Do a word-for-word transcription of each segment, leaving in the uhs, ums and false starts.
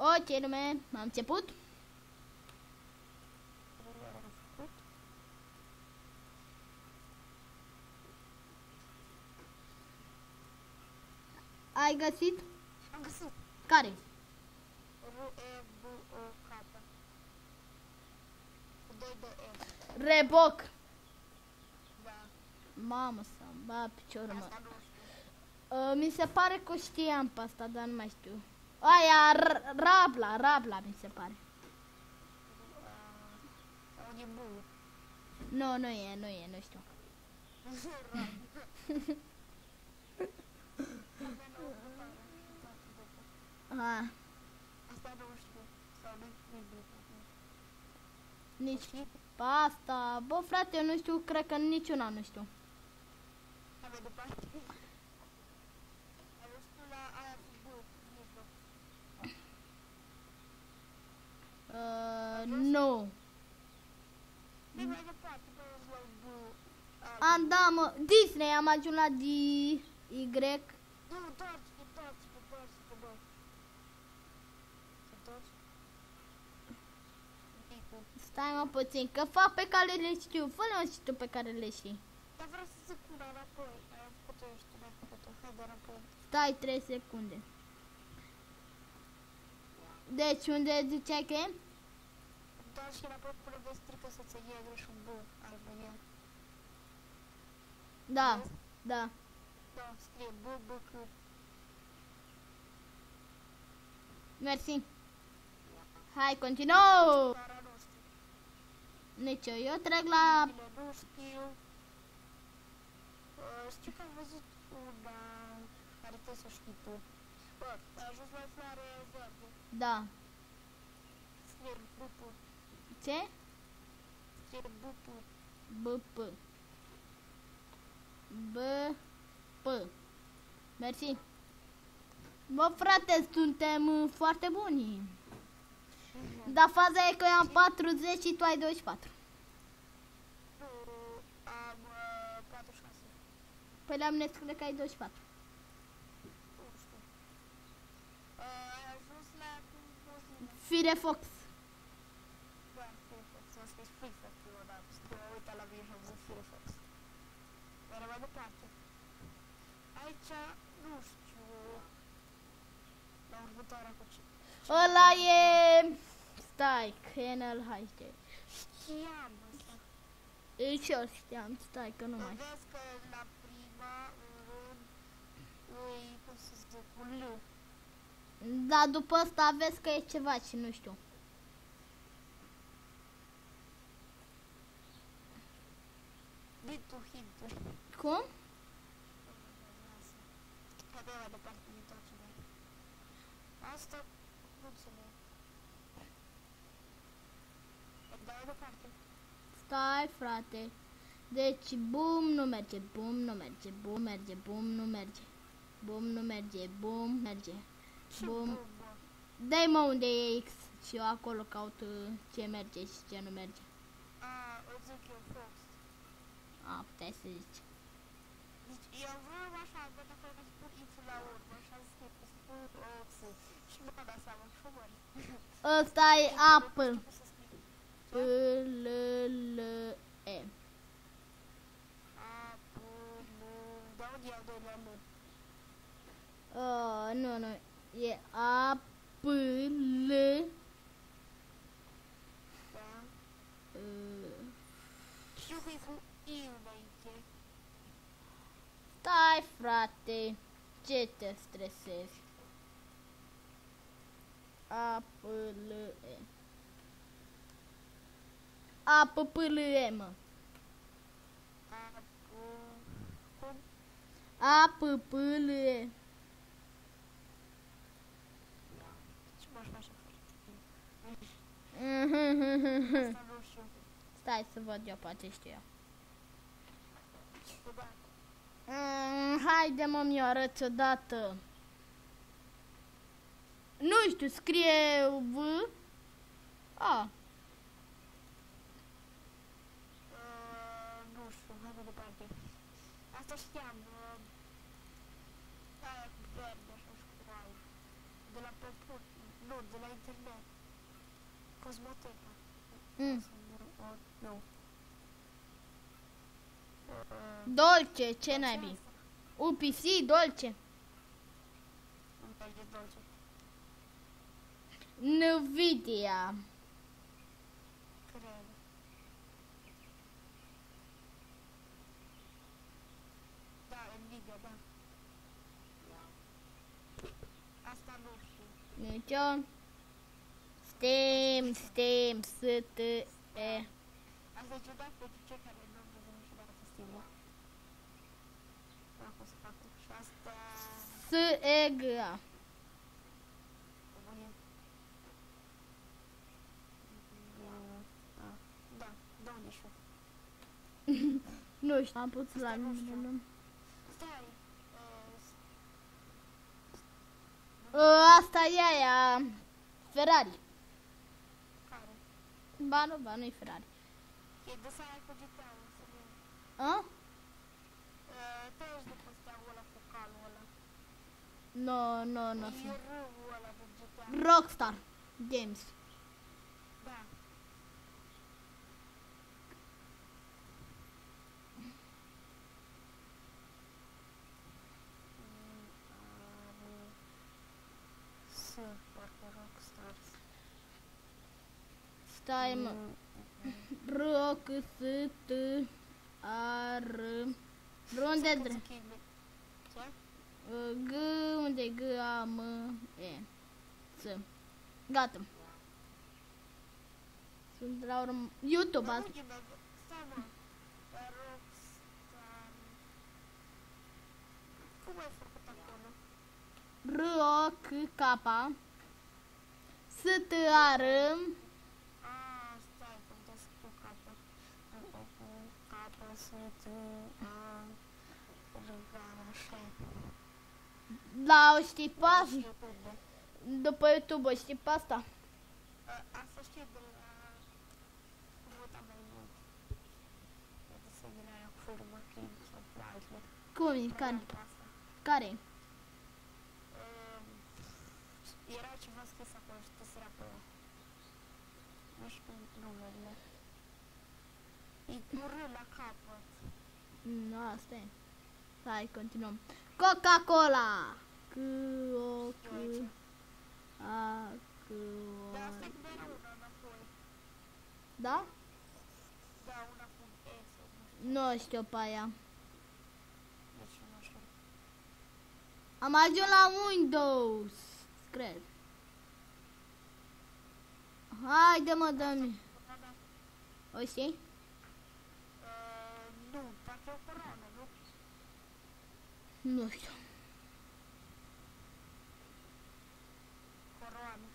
Ok, lume, am început. Ai găsit? Am găsit. Care? R-E-B-O-K. Cu doi de E. Reboc. Da. Mamă, să-mi ba piciorul, mă. Asta nu știu. Uh, mi se pare că știam pe asta, dar nu mai știu. Aia, Rabla, Rabla mi se pare. Sau de bulu. Nu, nu e, nu e, nu știu. Ha, Asta nu știu. Sau nu știu. nici pe asta. Bă, frate, eu nu știu, cred că niciuna nu știu. Hai mai departe. Ai văzut la aia cu bul. Mijloc. Uh, nu. Hai mai departe. Bă, la bul. Am, da, mă, Disney, am ajuns la D, Y. Nu, întoarce-te, întoarce-te, întoarce-te, bă. Să întorci? Un pic. Stai mă puțin, că fac pe care le știu. Fă-le și tu pe care le știi. Dar vreau să zic una înapoi. Am făcut-o, eu știu, n-am făcut-o. Hai de înapoi. Stai trei secunde. Deci, unde ziceai că e? Dar și înapoi până vezi strică să ți iei greș un bul. Albă el. Da, da. Da, scrie B, B, C. Mersi. Hai, continuă! Cara nu știu. Nici eu, eu trec la... Bine, nu știu. Uh, știu că am văzut una care trebuie să știi tu. Bă, ai ajuns la floare verde. Da. Scrie B, P. Ce? Scrie B, P. B, P. B, P. Mersi. Bă, frate, suntem uh, foarte buni. Dar faza e că eu am patruzeci și tu ai douăzeci și patru. Nu, am uh, patruzeci și șase. Păi la mine scrie că ai douăzeci și patru. Nu știu. Uh, ai ajuns la cum poți să... Firefox. Da, Firefox. M-a scris Firefox prima dată. Când m-am uitat la mine și am văzut Firefox. Dar mai departe. Aici, nu știu... La următoarea cu ce... Ăla e... Stai, Kennel H D. Știam asta. Eu și eu știam, stai că nu mai... Vezi că la prima rând îi, cum să zic, un L. Da, după asta vezi că e ceva și nu știu. Bitul, hintul. Cum? Hai bă, mai departe, ne întoarcem noi. Asta, nu înțeleg. Hai, dau mai departe. Stai, frate. Deci, bum, nu merge, bum, nu merge, bum, merge, bum, nu merge. Bum, nu merge, bum, merge. Ce Bum. bun, bă. Dai mă unde e X și eu acolo caut uh, ce merge și ce nu merge. A, o zic eu, Fox. A, puteai să zici. Deci, eu vreau așa, bă, dacă îmi spun X la urmă și am zis că spun X. Și nu mi-am dat seama, și mări. Ăsta e Apple. P, L, L, E. A, P, L, de unde iau doilea L? Uh, nu, nu. E A, P, L, Da. uh, Știu că e cu I înainte. stai, frate. Ce te stresezi? A, P, L, E. A, P, P, L, E, mă. A, P, cum? A, P, P, L, E. Ce m-aș face foarte bine? Mhm. Asta nu știu. Stai să văd eu, poate știu eu. Da. Mm, haide, mă, mi-o arăți odată. Nu știu, scrie V. A. Uh, nu știu, hai mai departe. Asta știam. Uh, aia cu verde, așa și cu alb. De la păput. Nu, de la internet. Cosmoteca. Mm. O, nu. Uh, Dolce, ce naibii? U P C, Dolce. îmi place dolce. Nvidia. Cred. Da, Nvidia, da. Asta nu știu. Nicio. Steam, Steam, S, T, E. Asta e ciudat pentru cei care nu au văzut niciodată Steam-ul. Dacă o să fac și asta... S, E, G, A. Bune. Da, da, două nișu. Nu știu, am pus la Asta nu știu. mine. Stai, uh, Ă, Asta e aia. Ferrari. care? Ba nu, ba nu-i Ferrari. E de să ai cu G T A-ul, să vedem. A? Uh, Te ești după steagul ăla cu calul ăla. Nu, nu, nu. E râul ăla de G T A. Rockstar Games. Da. S, parcă Rockstars. Stai, mă. R, O, C, S, T, A, R. R unde dre? Ce? G, unde G, A, M, E. S. Gata. Sunt la urmă. YouTube Bă, asta. uite, bă, stai, mă. Rockstar. Cum ai făcut acolo? R, O, C, K. S, T, A, R. Ah, stai, cum te scriu capă. Capă, sunt, a, râgam, așa. La o știi pe asta? YouTube. După YouTube o știi pe asta? A- Asta știu de la... Cum uitam mai mult. De desenarea cu firma King sau cu altele. Cum e? Care? Pe asta. Care? Um, Era ceva scris acolo și te sărea pe ăla. Nu știu numele. E cu R la capăt. Nu, asta e. Hai, continuăm. Coca-Cola. C, O, C, A, C, O. Dar asta e cum era una înapoi. Da? Da, una cu E sau nu știu. Nu știu pe aia. Deci nu știu. Am ajuns la Windows. Cred. Haide mă, dă-mi. Da, da. O știi? Uh, nu, parcă e o coroană, nu? Nu știu. Coroană.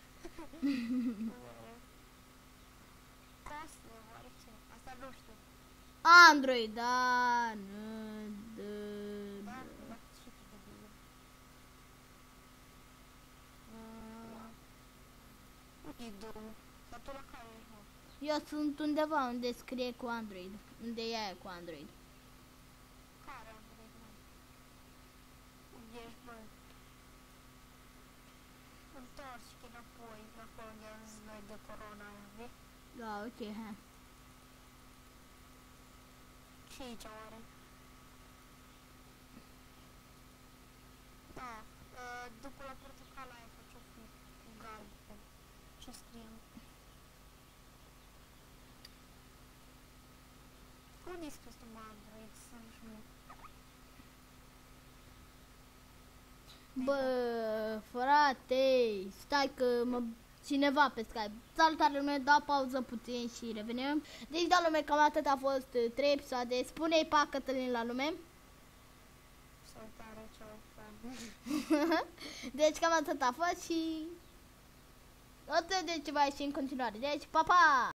Cosme, oare ce? Asta nu știu. Android, da, nu, d, Da, d. da, și tu de bine. Uite, două. Dar tu la care ești, mă? Eu sunt undeva unde scrie cu Android. Unde e aia cu Android. Care am vrut, mă? Unde ești, bă? Întorci-te înapoi, acolo unde am zis noi de corona aia, vezi? Da, ok, hai. Ce aici oare? Da, uh, după la portocala aia face o fi cu galben. Ce scriem? Unde e scris numai Android? Să nu știu. Bă, frate, stai că mă cineva pe Skype. Salutare lume, dau pauză puțin și revenim. Deci da lume, cam atât a fost uh, trei episoade. Spune-i pa Cătălin la lume. Salutare, ce fan. Deci cam atât a fost și o să de ceva și în continuare. Deci pa pa!